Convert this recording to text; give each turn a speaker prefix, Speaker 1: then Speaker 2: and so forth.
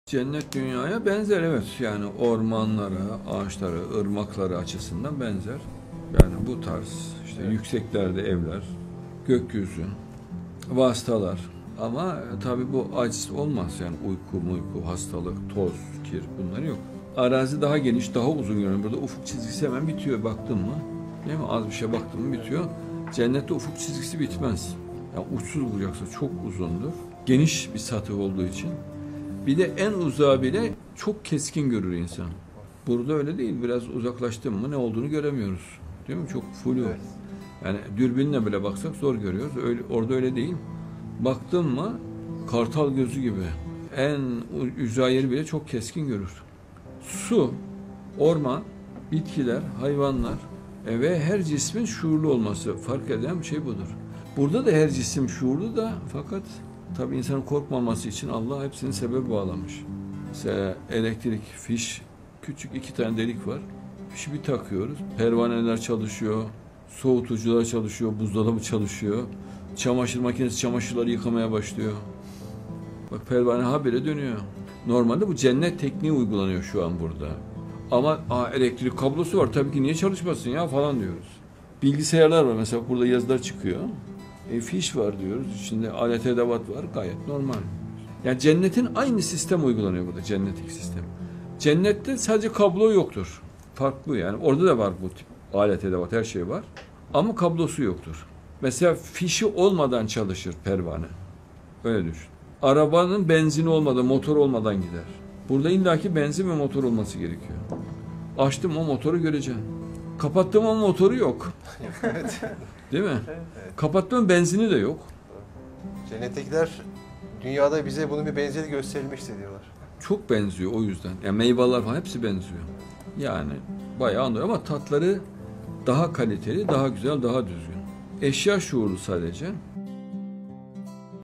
Speaker 1: Cennet dünyaya benzer, evet. Yani ormanlara, ağaçlara, ırmaklara açısından benzer. Yani bu tarz işte yükseklerde evler, gökyüzü, vasıtalar. Ama tabii bu aciz olmaz yani uyku, hastalık, toz, kir bunlar yok. Arazi daha geniş, daha uzun görünüyor. Burada ufuk çizgisi hemen bitiyor baktın mı? Değil mi? Az bir şey baktın mı bitiyor. Cennette ufuk çizgisi bitmez. Yani uçsuz bucaksa çok uzundur. Geniş bir satı olduğu için. Bir de en uzağı bile çok keskin görür insan. Burada öyle değil. Biraz uzaklaştın mı ne olduğunu göremiyoruz. Değil mi? Çok flu.
Speaker 2: Evet.
Speaker 1: Yani dürbünle bile baksak zor görüyoruz. Orada öyle değil. Baktın mı kartal gözü gibi. En ücra yeri bile çok keskin görür. Su, orman, bitkiler, hayvanlar ve her cismin şuurlu olması fark eden bir şey budur. Burada da her cisim şuurlu da fakat tabii insanın korkmaması için Allah hepsini sebebe bağlamış. Mesela elektrik, fiş, küçük 2 tane delik var. Fişi bir takıyoruz. Pervaneler çalışıyor, soğutucular çalışıyor, buzdolabı çalışıyor. Çamaşır makinesi çamaşırları yıkamaya başlıyor. Bak pervane habire dönüyor. Normalde bu cennet tekniği uygulanıyor şu an burada. Ama elektrik kablosu var tabii ki niye çalışmasın ya falan diyoruz. Bilgisayarlar var mesela burada yazılar çıkıyor. Fiş var diyoruz. İçinde alet edevat var. Gayet normal. Yani cennetin aynı sistem uygulanıyor burada. Cennetik sistem. Cennette sadece kablo yoktur. Farklı yani. Orada da var bu tip alet edevat. Her şey var. Ama kablosu yoktur. Mesela fişi olmadan çalışır pervane. Öyle düşün. Arabanın benzini olmadan, motor olmadan gider. Burada illaki benzin ve motor olması gerekiyor. Açtım o motoru göreceğim. Kapattım o motoru yok.
Speaker 2: Evet.
Speaker 1: Değil mi?
Speaker 2: Evet.
Speaker 1: Kapattığım benzini de yok.
Speaker 2: Cennettekiler dünyada bize bunun bir benzeri gösterilmişti diyorlar.
Speaker 1: Çok benziyor o yüzden. Yani meyveler falan hepsi benziyor. Yani bayağı anlıyor ama tatları daha kaliteli, daha güzel, daha düzgün. Eşya şuurlu sadece.